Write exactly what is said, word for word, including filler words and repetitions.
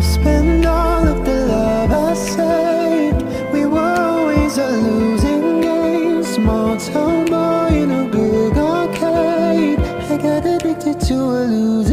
spend all of the love I saved. We were always a losing game. Small town boy in a big arcade. I got addicted to a losing